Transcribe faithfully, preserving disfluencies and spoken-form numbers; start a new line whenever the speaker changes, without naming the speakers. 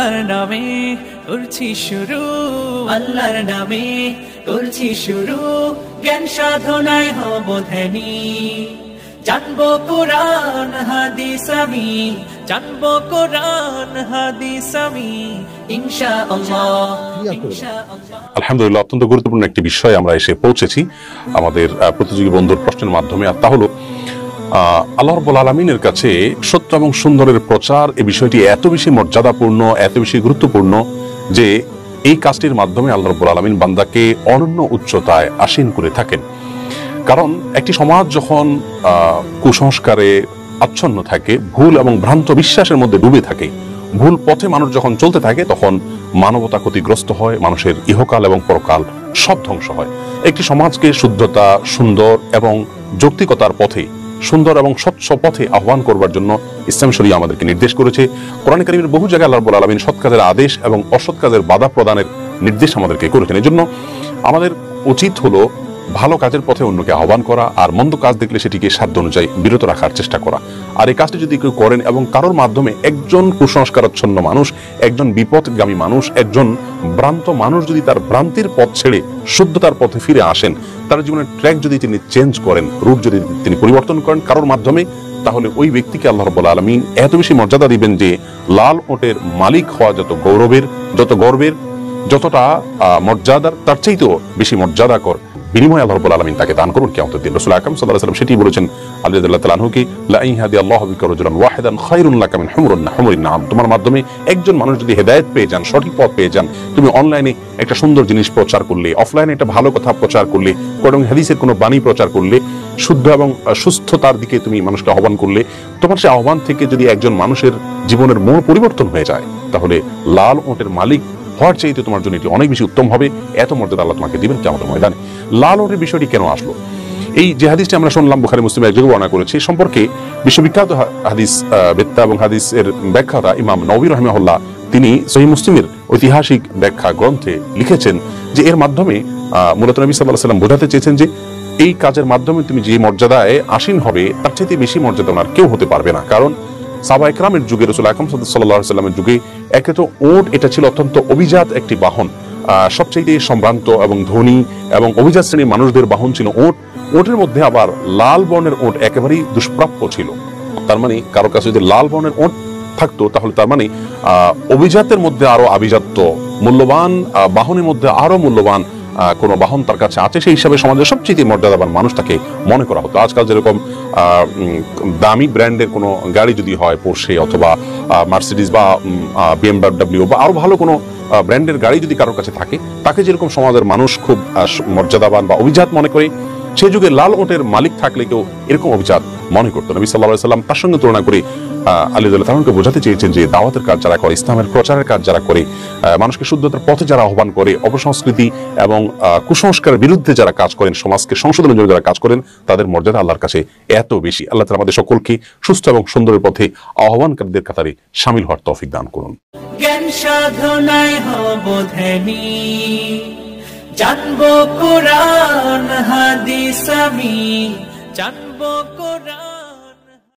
আল্লাহর নামে করছি শুরু, আল্লাহর নামে করছি শুরু, জ্ঞান সাধনায় হব ধ্যানী। জানবো কোরআন হাদিস আমি, জানবো কোরআন হাদিস আমি ইনশাআল্লাহ ইনশাআল্লাহ।
আলহামদুলিল্লাহ, অত্যন্ত গুরুত্বপূর্ণ একটি বিষয় আমরা এসে পৌঁছেছি আমাদের প্রতিযোগী বন্ধুর প্রশ্নের মাধ্যমে। আর তা হলো আল্লাহ রাব্বুল আলামিনের কাছে সত্য এবং সুন্দরের প্রচার, এই বিষয়টি এত বেশি মর্যাদাপূর্ণ, এত বেশি গুরুত্বপূর্ণ যে এই কাজটির মাধ্যমে আল্লাহ রাব্বুল আলামিন বান্দাকে অনন্য উচ্চতায় আসীন করে থাকেন। কারণ একটি সমাজ যখন কুসংস্কারে আচ্ছন্ন থাকে, ভুল এবং ভ্রান্ত বিশ্বাসের মধ্যে ডুবে থাকে, ভুল পথে মানুষ যখন চলতে থাকে, তখন মানবতা ক্ষতিগ্রস্ত হয়, মানুষের ইহকাল এবং পরকাল সব ধ্বংস হয়। একটি সমাজকে শুদ্ধতা, সুন্দর এবং যৌক্তিকতার পথে, সুন্দর এবং স্বচ্ছ পথে আহ্বান করবার জন্য ইসলাম শরীয়ত আমাদেরকে নির্দেশ করেছে। কোরআন কারীমের বহু জায়গায় আল্লাহ রাব্বুল আলামিন সৎ কাজের আদেশ এবং অসৎ কাজের বাধা প্রদানের নির্দেশ আমাদেরকে করেছেন। এজন্য আমাদের উচিত হলো ভালো কাজের পথে অন্যকে আহ্বান করা, আর মন্দ কাজ দেখলে সেটিকে সাধ্য অনুযায়ী বিরত রাখার চেষ্টা করা। আর এই কাজটি যদি কেউ করেন এবং কারোর মাধ্যমে একজন কুসংস্কারাচ্ছন্ন মানুষ, একজন বিপদগামী মানুষ, একজন ভ্রান্ত মানুষ যদি তার ভ্রান্তির পথ ছেড়ে শুদ্ধতার পথে ফিরে আসেন, তার জীবনের ট্র্যাক যদি তিনি চেঞ্জ করেন, রুট যদি তিনি পরিবর্তন করেন কারোর মাধ্যমে, তাহলে ওই ব্যক্তিকে আল্লাহ রাব্বুল আলামিন এত বেশি মর্যাদা দিবেন যে লাল ওটের মালিক হওয়া যত গৌরবের, যত গর্বের, যতটা মর্যাদার, তার চাইতেও বেশি মর্যাদাকর বিনিময় আল্লাহ রাব্বুল আলামিন তাকে দান করুন কিয়ামতের দিন। রাসূল আকরাম সাল্লাল্লাহু আলাইহি ওয়াসাল্লাম সেটি বলেছেন, আলী রাদিয়াল্লাহু তাআলা আনহুকে, লা ইন হাদিয়াল্লাহু বিকা রাজুলান ওয়াহিদান খায়রুন লাকা মিন হুমুরিন হুমুরিন নাম। তোমার মাধ্যমে একজন মানুষ যদি হেদায়েত পেয়ে যান, সঠিক পথ পেয়ে যান, তুমি অনলাইনে একটা সুন্দর জিনিস প্রচার করলে, অফলাইনে একটা ভালো কথা প্রচার করলে, কোরআন হাদিসের কোনো বাণী প্রচার করলে, শুদ্ধ এবং সুস্থতার দিকে তুমি মানুষকে আহ্বান করলে, তোমার সেই আহ্বান থেকে যদি একজন মানুষের জীবনের মোড় পরিবর্তন হয়ে যায়, তাহলে লাল ওটের মালিক হওয়ার চাইতে তোমার জন্য এটি অনেক বেশি উত্তম হবে। এত মর্যাদা আল্লাহ তোমাকে দিবেন কিয়ামতের ময়দানে। লাল ওটের বিষয়টি কেন আসলো? এই যে হাদিসটি আমরা শুনলাম, বুখারী মুসলিম এক জায়গায় বর্ণনা করেছে, সম্পর্কে বিশ্ববিখ্যাত হাদিস বেত্তা এবং হাদিসের ব্যাখ্যাতা ইমাম নববী রাহিমাহুল্লাহ তিনি সহিহ মুসলিমের ঐতিহাসিক ব্যাখ্যা গ্রন্থে লিখেছেন যে এর মাধ্যমে মূলত নবী সাল্লাল্লাহু আলাইহি ওয়াসাল্লাম বোঝাতে চেয়েছেন যে এই কাজের মাধ্যমে তুমি যে মর্যাদায় আসীন হবে, তার চাইতে বেশি মর্যাদা আর কেউ হতে পারবে না। কারণ সাহাবা ইকরামের যুগে, রাসূল আকরাম সাল্লাল্লাহু আলাইহি ওয়াসাল্লামের যুগে একে তো উট, এটা ছিল অত্যন্ত অভিজাত একটি বাহন, সবচেয়ে সম্ভ্রান্ত এবং ধনী এবং অভিজাত শ্রেণীর মানুষদের বাহন ছিল উট। উটের মধ্যে আবার লাল বর্ণের উট একেবারেই দুষ্প্রাপ্য ছিল। তার মানে কারো কাছে যদি লাল বর্ণের উট থাকতো, তাহলে তার মানে আহ অভিজাতের মধ্যে আরো আভিজাত্য, মূল্যবান বাহনের মধ্যে আরো মূল্যবান কোন বাহন তার কাছে আছে, সেই হিসাবে সমাজের সবচেয়ে মর্যাদাবান মানুষ তাকে মনে করা হতো। আজকাল যেরকম দামি ব্র্যান্ডের কোনো গাড়ি যদি হয়, পোর্শে অথবা মার্সিডিজ বা বিএমডব্লিউ বা আরো ভালো কোনো ব্র্যান্ডের গাড়ি যদি কারোর কাছে থাকে, তাকে যেরকম সমাজের মানুষ খুব মর্যাদাবান বা অভিজাত মনে করে, সেই যুগে লাল ওটের মালিক থাকলে কেউ এরকম অভিজাত মনে করতো। নবী সাল্লাল্লাহু আলাইহি ওয়াসাল্লাম তার সঙ্গে তুলনা করে আলী রাদিয়াল্লাহু তাআলাকে বোঝাতে চেয়েছেন যে দাওয়াতের কাজ যারা করে, ইসলামের প্রচারের কাজ যারা করে, মানুষকে শুদ্ধতার পথে যারা আহ্বান করে, অপসংস্কৃতি এবং কুসংস্কারের বিরুদ্ধে যারা কাজ করেন, সমাজকে সংশোধনের জন্য যারা কাজ করেন, তাদের মর্যাদা আল্লাহর কাছে এত বেশি। আল্লাহ তাআলা আমাদের সকলকে সুস্থ এবং সুন্দরের পথে আহ্বানকারীদের কাতারে শামিল হওয়ার তৌফিক দান করুন।
জ্ঞান সাধনায় হব ধ্যানী, জানবো কোরআন হাদিস আমি, জানবো কোরআন।